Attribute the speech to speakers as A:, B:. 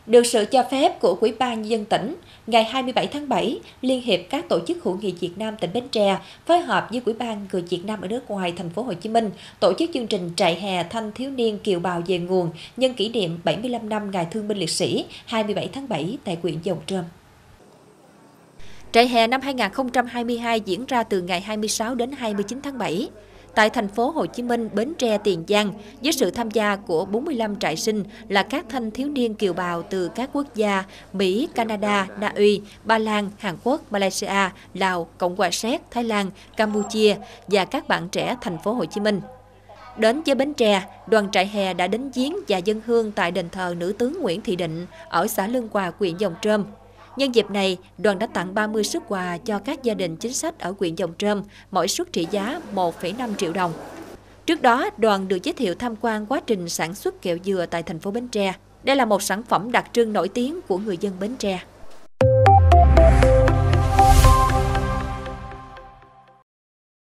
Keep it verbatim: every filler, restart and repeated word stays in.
A: Được sự cho phép của Ủy ban Nhân dân tỉnh, ngày hai mươi bảy tháng bảy, Liên hiệp các tổ chức hữu nghị Việt Nam tỉnh Bến Tre phối hợp với Ủy ban người Việt Nam ở nước ngoài thành phố Hồ Chí Minh tổ chức chương trình trại hè thanh thiếu niên kiều bào về nguồn nhân kỷ niệm bảy mươi lăm năm Ngày Thương binh Liệt sĩ hai mươi bảy tháng bảy tại huyện Giồng Trôm. Trại hè năm hai nghìn không trăm hai mươi hai diễn ra từ ngày hai mươi sáu đến hai mươi chín tháng bảy. Tại thành phố Hồ Chí Minh, Bến Tre, Tiền Giang, với sự tham gia của bốn mươi lăm trại sinh là các thanh thiếu niên kiều bào từ các quốc gia Mỹ, Canada, Na Uy, Ba Lan, Hàn Quốc, Malaysia, Lào, Cộng hòa Séc, Thái Lan, Campuchia và các bạn trẻ thành phố Hồ Chí Minh. Đến với Bến Tre, đoàn trại hè đã đến viếng và dâng hương tại đền thờ nữ tướng Nguyễn Thị Định ở xã Lương Hòa, huyện Giồng Trôm. Nhân dịp này, đoàn đã tặng ba mươi suất quà cho các gia đình chính sách ở huyện Giồng Trôm, mỗi suất trị giá một phẩy năm triệu đồng. Trước đó, đoàn được giới thiệu tham quan quá trình sản xuất kẹo dừa tại thành phố Bến Tre. Đây là một sản phẩm đặc trưng nổi tiếng của người dân Bến Tre.